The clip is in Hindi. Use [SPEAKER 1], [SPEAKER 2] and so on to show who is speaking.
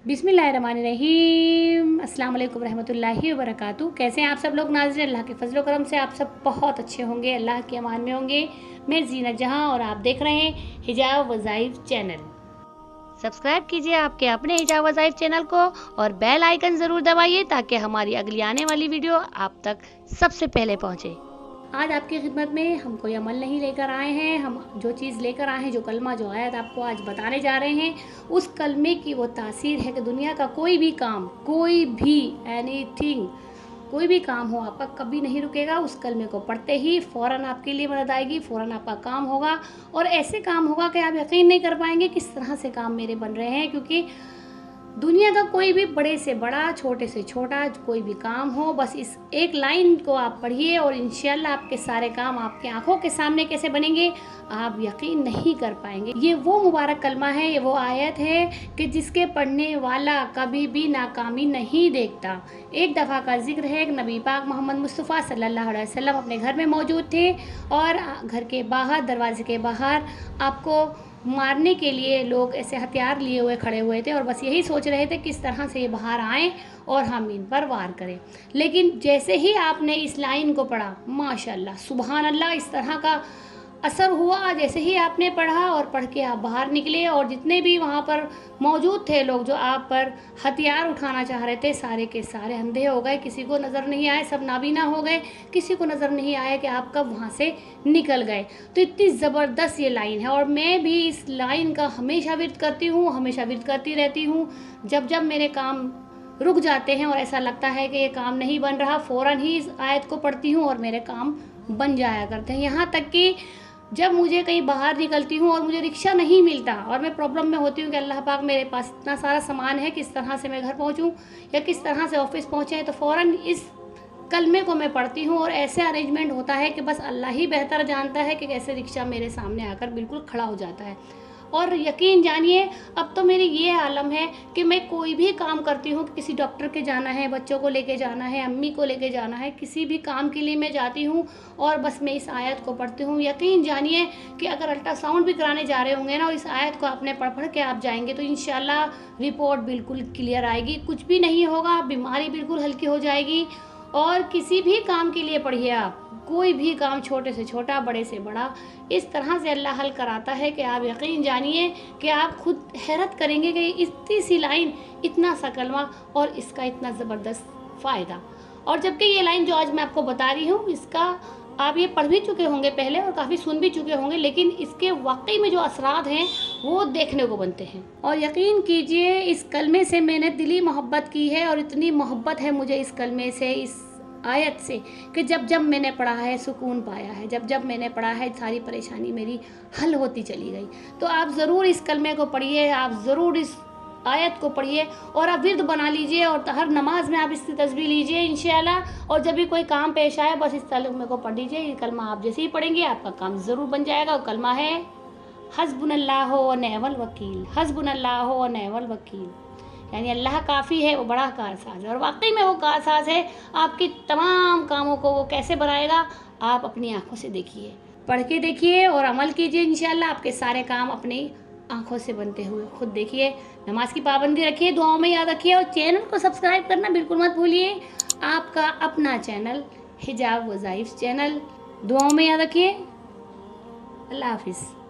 [SPEAKER 1] बिस्मिल्लाहिर्रहमानिर्रहीम। अस्सलाम वालेकुम रहमतुल्लाहि व बरकातुहू। कैसे हैं आप सब लोग? नाज़रीन, अल्लाह के फजल करम से आप सब बहुत अच्छे होंगे, अल्लाह के अमान में होंगे। मैं ज़ीनत जहां और आप देख रहे हैं हिजाब वज़ाइफ चैनल। सब्सक्राइब कीजिए आपके अपने हिजाब वज़ाइफ चैनल को और बेल आइकन ज़रूर दबाइए ताकि हमारी अगली आने वाली वीडियो आप तक सबसे पहले पहुँचे। आज आपकी खिदमत में हम कोई अमल नहीं लेकर आए हैं। हम जो चीज़ लेकर आए हैं, जो कलमा, जो आयत आपको आज बताने जा रहे हैं, उस कलमे की वो तासीर है कि दुनिया का कोई भी काम, कोई भी एनीथिंग, कोई भी काम हो आपका कभी नहीं रुकेगा। उस कलमे को पढ़ते ही फ़ौरन आपके लिए मदद आएगी, फ़ौरन आपका काम होगा और ऐसे काम होगा कि आप यकीन नहीं कर पाएंगे किस तरह से काम मेरे बन रहे हैं। क्योंकि दुनिया का कोई भी बड़े से बड़ा, छोटे से छोटा कोई भी काम हो, बस इस एक लाइन को आप पढ़िए और इंशाल्लाह आपके सारे काम आपके आंखों के सामने कैसे बनेंगे आप यकीन नहीं कर पाएंगे। ये वो मुबारक कलमा है, ये वो आयत है कि जिसके पढ़ने वाला कभी भी नाकामी नहीं देखता। एक दफ़ा का जिक्र है, नबी पाक मोहम्मद मुस्तफ़ा सल्लल्लाहु अलैहि वसल्लम अपने घर में मौजूद थे और घर के बाहर, दरवाजे के बाहर आपको मारने के लिए लोग ऐसे हथियार लिए हुए खड़े हुए थे और बस यही सोच रहे थे किस तरह से ये बाहर आएँ और हम इन पर वार करें। लेकिन जैसे ही आपने इस लाइन को पढ़ा, माशाल्लाह सुभान अल्लाह, इस तरह का असर हुआ। जैसे ही आपने पढ़ा और पढ़ के आप बाहर निकले और जितने भी वहाँ पर मौजूद थे लोग जो आप पर हथियार उठाना चाह रहे थे, सारे के सारे अंधे हो गए। किसी को नज़र नहीं आए, सब नाबीना हो गए। किसी को नज़र नहीं आया कि आप कब वहाँ से निकल गए। तो इतनी ज़बरदस्त ये लाइन है और मैं भी इस लाइन का हमेशा विर्द करती हूँ, हमेशा विर्द करती रहती हूँ। जब जब मेरे काम रुक जाते हैं और ऐसा लगता है कि ये काम नहीं बन रहा, फ़ौरन ही इस आयत को पढ़ती हूँ और मेरे काम बन जाया करते हैं। यहाँ तक कि जब मुझे कहीं बाहर निकलती हूँ और मुझे रिक्शा नहीं मिलता और मैं प्रॉब्लम में होती हूँ कि अल्लाह पाक मेरे पास इतना सारा सामान है, किस तरह से मैं घर पहुँचूँ या किस तरह से ऑफिस पहुँचे, तो फ़ौरन इस कलमे को मैं पढ़ती हूँ और ऐसे अरेंजमेंट होता है कि बस अल्लाह ही बेहतर जानता है कि कैसे रिक्शा मेरे सामने आकर बिल्कुल खड़ा हो जाता है। और यकीन जानिए, अब तो मेरी ये आलम है कि मैं कोई भी काम करती हूँ, किसी डॉक्टर के जाना है, बच्चों को लेके जाना है, अम्मी को लेके जाना है, किसी भी काम के लिए मैं जाती हूँ और बस मैं इस आयत को पढ़ती हूँ। यकीन जानिए कि अगर अल्ट्रासाउंड भी कराने जा रहे होंगे ना और इस आयत को आपने पढ़ के आप जाएंगे तो इंशाल्लाह रिपोर्ट बिल्कुल क्लियर आएगी, कुछ भी नहीं होगा, बीमारी बिल्कुल हल्की हो जाएगी। और किसी भी काम के लिए पढ़िए आप, कोई भी काम, छोटे से छोटा, बड़े से बड़ा, इस तरह से अल्लाह हल कराता है कि आप यकीन जानिए कि आप खुद हैरत करेंगे कि इतनी सी लाइन, इतना सा कलमा और इसका इतना ज़बरदस्त फ़ायदा। और जबकि ये लाइन जो आज मैं आपको बता रही हूँ, इसका आप ये पढ़ भी चुके होंगे पहले और काफ़ी सुन भी चुके होंगे, लेकिन इसके वाकई में जो असरात हैं वो देखने को बनते हैं। और यकीन कीजिए, इस कलमे से मैंने दिली मोहब्बत की है और इतनी मोहब्बत है मुझे इस कलमे से, इस आयत से, कि जब जब मैंने पढ़ा है सुकून पाया है, जब जब मैंने पढ़ा है सारी परेशानी मेरी हल होती चली गई। तो आप ज़रूर इस कलमे को पढ़िए, आप ज़रूर इस आयत को पढ़िए और आप विर्द बना लीजिए और हर नमाज में आप इसकी तस्बीह लीजिए इंशाल्लाह। और जब भी कोई काम पेश आए बस इस कलमे को पढ़ लीजिए। ये कलमा आप जैसे ही पढ़ेंगे आपका काम ज़रूर बन जाएगा। और कलमा है हस्बुनल्लाह व निअमल वकील, हस्बुनल्लाह व निअमल वकील, यानी अल्लाह काफ़ी है, वो बड़ा कारसाज है। और वाकई में वो कारसाज है, आपकी तमाम कामों को वो कैसे बनाएगा आप अपनी आंखों से देखिए, पढ़ के देखिए और अमल कीजिए। इंशाल्लाह आपके सारे काम अपनी आंखों से बनते हुए खुद देखिए। नमाज की पाबंदी रखिए, दुआओं में याद रखिए और चैनल को सब्सक्राइब करना बिल्कुल मत भूलिए। आपका अपना चैनल हिजाब वज़ाइफ चैनल, दुआओं में याद रखिए। अल्लाह हाफिज़।